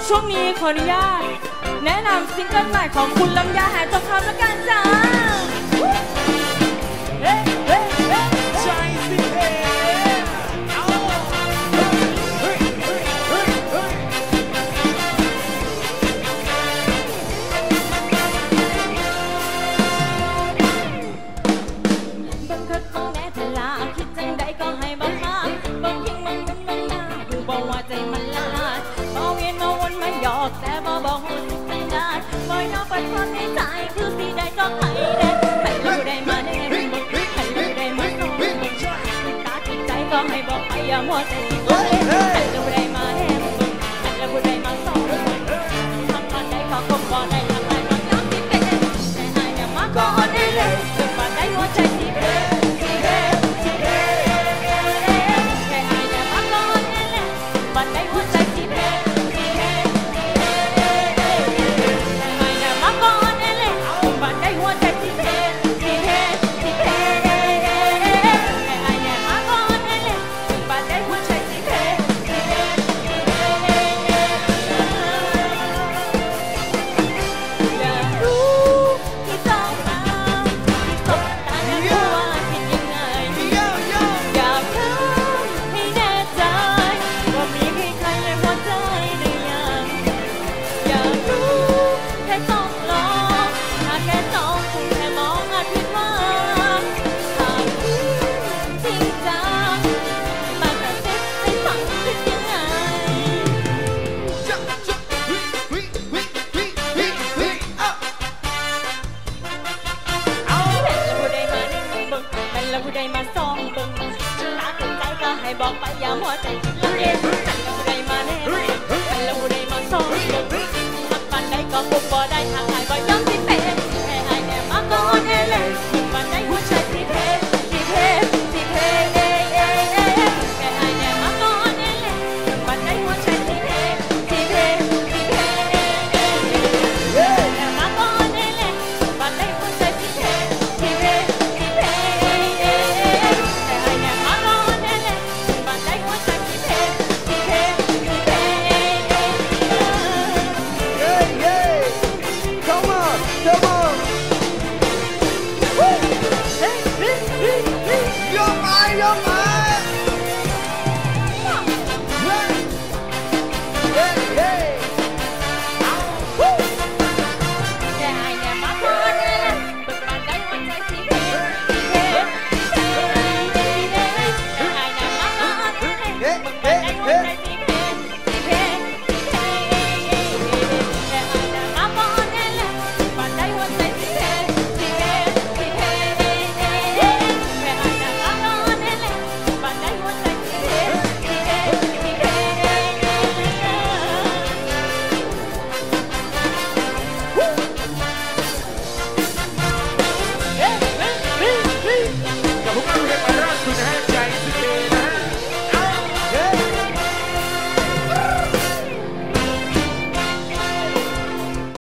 ช่วงนี้ขออนุญาตแนะนำซิงเกิลใหม่ของคุณลำยาหายทองคำละกันจ้าใจสิเบังคับบังแน่เธอลาคิดจังใดก็ให้บังมาบังทิ้งมันเป็นบังนาคือบอกว่าใจมันละลายมาเวียนมาวนมาหยอกแต่บ่บอกหุ่นจังได้บ่ยอมปัดความในใจคือสิได้ก็ให้ได้ให้รู้ได้มาแน่ให้รู้ได้มาส่งตาจิตใจก็ให้บอกไปอย่ามัวแต่คิดไว้ให้รู้ได้มาแน่ให้รู้ได้มาส่งทำก่อนได้ก็คงบ่ได้ทำได้ก็ย้ำที่เป็นแต่หายเนี่ยมาก็อ่อนเลยจนป่านได้หัวใจที่เบ้แต่หายเนี่ยมาก็อ่อนเลยป่านได้หัวใจที่เบ้